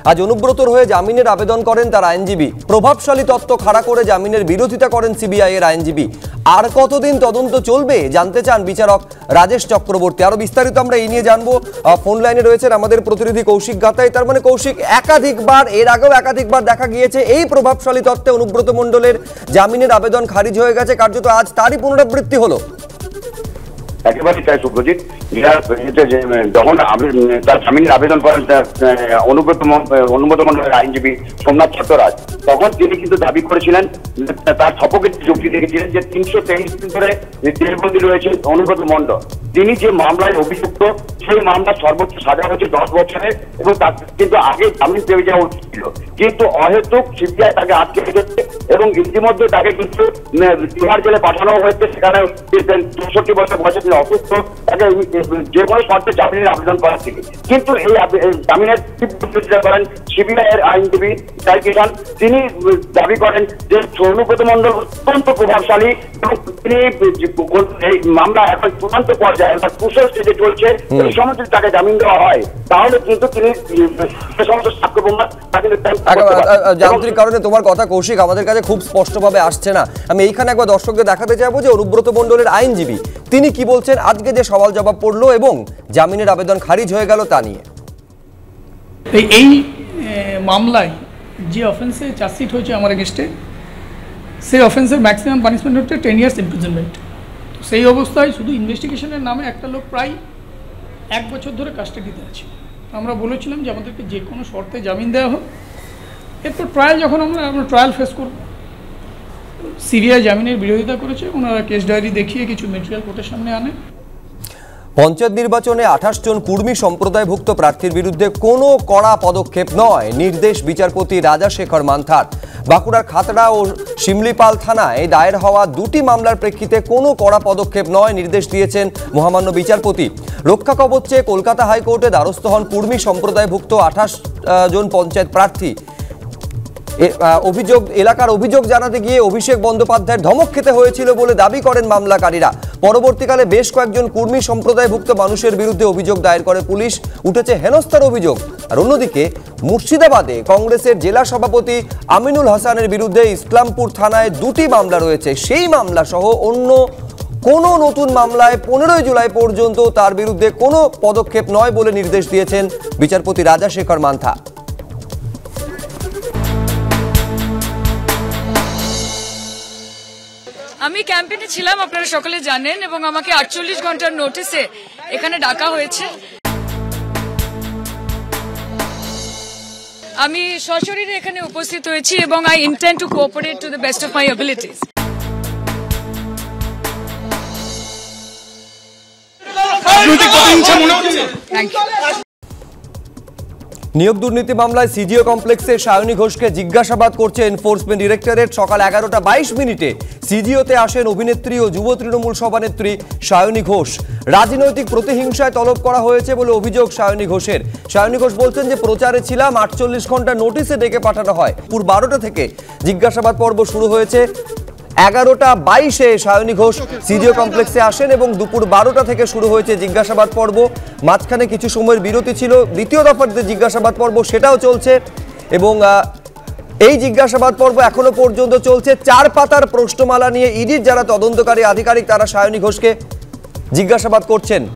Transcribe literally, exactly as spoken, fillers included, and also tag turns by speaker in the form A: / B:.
A: আজ অনুব্রতর হয়ে জামিনের আবেদন করেন তার আইনজীবী। প্রভাবশালী তত্ত্ব খাড়া করে জামিনের বিরোধিতা করেন সিবিআই এর আইনজীবী। আর কতদিন তদন্ত চলবে জানতে চান বিচারক রাজেশ চক্রবর্তী। আরো বিস্তারিত আমরা এই নিয়ে জানবো। ফোন লাইনে রয়েছেন আমাদের প্রতিনিধি কৌশিক গাতাই। তার মানে কৌশিক, একাধিকবার এর আগেও একাধিকবার দেখা গিয়েছে এই প্রভাবশালী তত্ত্বে অনুব্রত মণ্ডলের জামিনের আবেদন খারিজ হয়ে গেছে, কার্যত আজ তারই পুনরাবৃত্তি হলো।
B: একেবারেই তাই সুব্রজিৎ। যখন তার জামিনের আবেদন করেন অনুব্রত অনুব্রত মণ্ডলের আইনজীবী সোমনাথ চট্টরাজ, তখন তিনি কিন্তু দাবি করেছিলেন, তার শপথের যুক্তি দেখেছিলেন যে তিনশো তেইশ দিন ধরে জেলবন্দি রয়েছে অনুব্রত মণ্ডল। তিনি যে মামলায় অভিযুক্ত সেই মামলার সর্বোচ্চ সাজা হয়েছে দশ বছরের এবং তার কিন্তু আগে জামিন পেয়ে যাওয়া উচিত ছিল, কিন্তু অহেতুক সিবিআই তাকে আটকে রেখেছে এবং ইতিমধ্যে তাকে কিন্তু তিহার জেলে পাঠানো হয়েছে। সেখানে চৌষট্টি বছর বয়সে তিনি অসুস্থ, তাকে যে কোনো শর্তে জামিনের আবেদন করা থেকে, কিন্তু এই জামিনের বিরোধিতা করেন সিবিআই এর আইনজীবী তাই কিষান। তিনি দাবি করেন যে অনুব্রত মণ্ডল অত্যন্ত প্রভাবশালী এবং তিনি এই মামলা এখন চূড়ান্ত পর্যায়ে কুশল স্টেজে চলছে, এই সময় যদি তাকে জামিন দেওয়া হয় তাহলে কিন্তু তিনি সে সমস্ত সাক্ষ্য প্রমাণ
A: যান্ত্রিক কারণে তোমার কথা কৌশিক আমাদের কাছে খুব স্পষ্টভাবে আসছে না। আমি এইখানে একবার দর্শকদের দেখাতে চাইবো যে অনুব্রত মণ্ডলের আইনজীবী তিনি কি বলছেন আজকে যে সওয়াল জবাব পড়লো এবং জামিনের আবেদন খারিজ হয়ে গেল তা নিয়ে।
C: এই মামলায় যে অফেন্সে চার্জশিট হয়েছে আমার এগেস্টে, সেই অফেন্সের ম্যাক্সিমাম পানিশমেন্ট হচ্ছে টেন ইয়ার্স ইমপ্রিজনমেন্ট। সেই অবস্থায় শুধু ইনভেস্টিগেশনের নামে একটা লোক প্রায় এক বছর ধরে কাস্টাডিতে আছে। আমরা বলেছিলাম যে আমাদেরকে যে কোনো শর্তে জামিন দেওয়া হোক, এরপর ট্রায়াল যখন আমরা আমরা ট্রায়াল ফেস করব। সিবিআই জামিনের বিরোধিতা করেছে, ওনারা কেস ডায়েরি দেখিয়ে কিছু মেটেরিয়াল কোর্টের সামনে আনে।
A: পঞ্চায়েত নির্বাচনে আঠাশ জন কুর্মী সম্প্রদায়ভুক্ত প্রার্থীর বিরুদ্ধে কোনো কড়া পদক্ষেপ নয়, নির্দেশ বিচারপতি রাজাশেখর মান্থার। বাঁকুড়ার খাতড়া ও শিমলিপাল থানায় দায়ের হওয়া দুটি মামলার প্রেক্ষিতে কোনো কড়া পদক্ষেপ নয় নির্দেশ দিয়েছেন মহামান্য বিচারপতি। রক্ষা কবচে কলকাতা হাইকোর্টে দ্বারস্থ হন কুর্মী সম্প্রদায়ভুক্ত আঠাশ জন পঞ্চায়েত প্রার্থী। অভিযোগ এলাকার অভিযোগ জানাতে গিয়ে অভিষেক বন্দ্যোপাধ্যায়ের ধমক খেতে হয়েছিল বলে দাবি করেন মামলাকারীরা। পরবর্তীকালে বেশ কয়েকজন কুর্মী সম্প্রদায়ভুক্ত মানুষের বিরুদ্ধে অভিযোগ দায়ের করে পুলিশ, উঠেছে হেনস্থার অভিযোগ। আর অন্যদিকে মুর্শিদাবাদে কংগ্রেসের জেলা সভাপতি আমিনুল হাসানের বিরুদ্ধে ইসলামপুর থানায় দুটি মামলা রয়েছে। সেই মামলা সহ অন্য কোনো নতুন মামলায় পনেরোই জুলাই পর্যন্ত তার বিরুদ্ধে কোনো পদক্ষেপ নয় বলে নির্দেশ দিয়েছেন বিচারপতি রাজাশেখর মান্থা।
D: আমি ক্যাম্পেইনে ছিলাম, আপনারা সকলে জানেন, এবং আমাকে আটচল্লিশ ঘন্টার নোটিসে এখানে ডাকা হয়েছে। আমি সশরীরে এখানে উপস্থিত হয়েছি এবং I intend to cooperate to the best of my abilities. Thank you.
A: নিয়োগ দুর্নীতি মামলায় সিজিও কমপ্লেক্সে সায়নী ঘোষকে জিজ্ঞাসাবাদ করছে এনফোর্সমেন্ট ডিরেক্টরেট। সকাল এগারোটা বাইশ মিনিটে সিজিওতে আসেন অভিনেত্রী ও যুব তৃণমূল সভানেত্রী সায়নী ঘোষ। রাজনৈতিক প্রতিহিংসায় তলব করা হয়েছে বলে অভিযোগ সায়নী ঘোষের। সায়নী ঘোষ বলছেন যে প্রচারে ছিলাম, আটচল্লিশ ঘন্টা নোটিশে ডেকে পাঠানো হয়। পুর বারোটা থেকে জিজ্ঞাসাবাদ পর্ব শুরু হয়েছে। এগারোটা বাইশে সায়নী ঘোষ সিজিও কমপ্লেক্সে আসেন এবং দুপুর বারোটা থেকে শুরু হয়েছে জিজ্ঞাসাবাদ পর্ব। মাঝখানে কিছু সময়ের বিরতি ছিল, দ্বিতীয় দফার যে জিজ্ঞাসাবাদ পর্ব সেটাও চলছে এবং এই জিজ্ঞাসাবাদ পর্ব এখনো পর্যন্ত চলছে। চার পাতার প্রশ্নমালা নিয়ে ইডির যারা তদন্তকারী আধিকারিক তারা সায়নী ঘোষকে জিজ্ঞাসাবাদ করছেন।